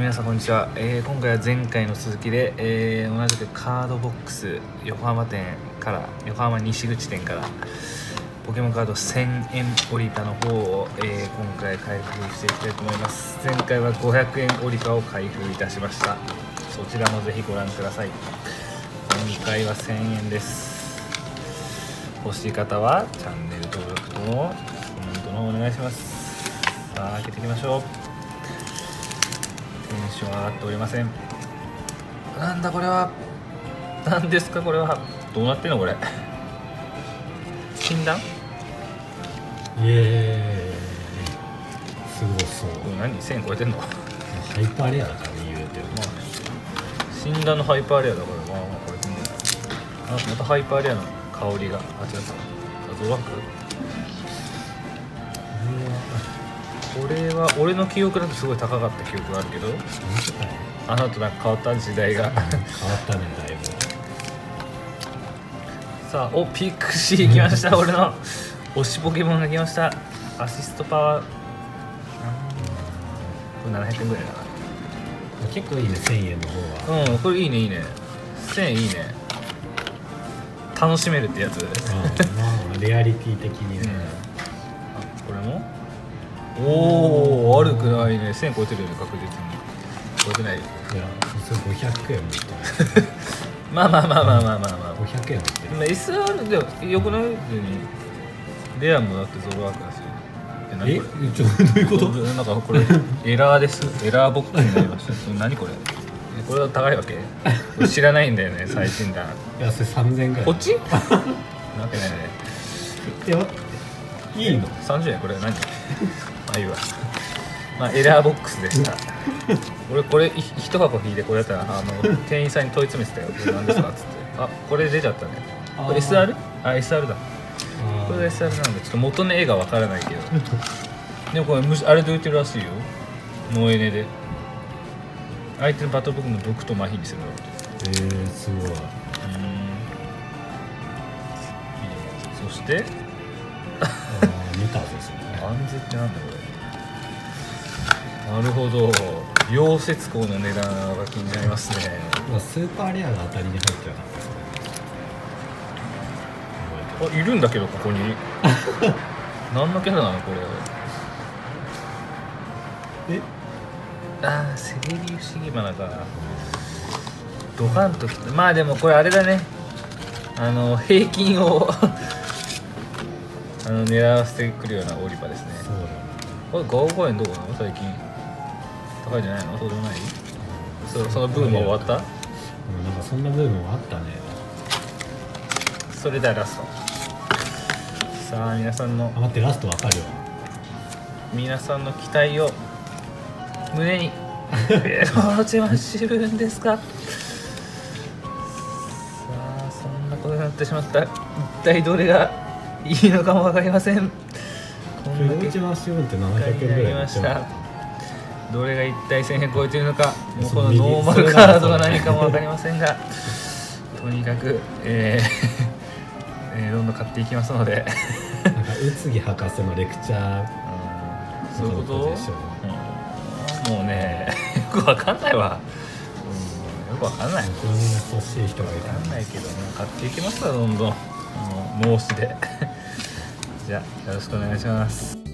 皆さんこんにちは。今回は前回の続きで、同じくカードボックス横浜西口店からポケモンカード1000円オリパの方を、今回開封していきたいと思います。前回は500円オリパを開封いたしました。そちらもぜひご覧ください。今回は1000円です。欲しい方はチャンネル登録とコメントの方お願いします。さあ開けていきましょう。テンション上がっておりません。なんだこれは。何ですかこれは。どうなってんのこれ。診断。 すごそう。 これ何1000円超えてんの。 ハイパーレアだから言うてる。 まあね、診断のハイパーレアだからまあ超えてんじゃない。またハイパーレアの香りが。違った。ゾワーク。これは俺の記憶だとすごい高かった記憶があるけど、あなたなんか変わった時代が変わったねだいぶ。 さあピクシー来ました。俺の推しポケモンが来ました。アシストパワー、これ700円ぐらいだな。 結構いいね1000円の方は。 これいいね1000円いいね。楽しめるってやつ。 まあレアリティ的にね、 これもおお悪くないね。1000超えてるよね確実に。超えてない。いやそれ500円みたいな。 まあ 500円ってる。SR でよくない。レアもだってゾロワークだし。 どういうこと？ なんかこれエラーです。エラーボックスになりました。何これ。これは高いわけ？これ知らないんだよね最新弾。 いやそれ3000円ぐらい。 こっち？なわけないね。 いやいいの ？30円これ何？まあいいわ。まあエラーボックスでした。俺これ1箱引いてこれやったら店員さんに問い詰めてたよ。これ何ですかっつって。これ出ちゃったね。これ SR？SR だ。これが SR なんでちょっと元の絵がわからないけど。でもこれあれで売ってるらしいよ。ノエネで。相手のバトルブックの毒と麻痺にするのって。 すごい。 そして見たですね。 アンズってなんだこれ。なるほど。溶接工の値段が気になりますね。 スーパーレアが当たりに入ってなかったですね。 いるんだけどここに。何のキャラなのこれ。セレビウシギバナか。ドカンときて、まあでもこれあれだね。平均を狙わせてくるようなオリパですね。 そうだね。 これ55円どうなの最近。高いんじゃないの？そうでもない？そのブーム終わった？ なんかそんなブームもあったね。 それではラスト。さあ皆さんの待ってラストわかるよ。 皆さんの期待を胸に落ちましぶんですか。さあそんなことになってしまった。一体どれがいいのかも分かりません。こんだけ一番シブンって700円ぐらいました。どれが一体1000円超えているのか、もうこのノーマルカードが何かも分かりませんが、とにかく、どんどん買っていきますので。 なんか宇津木博士のレクチャー、 そういうこと？もうねよくわかんないわ。よくわかんない。 こんな欲しい人がいたわかんないけども買っていきますわどんどん。脳死で。じゃあよろしくお願いします。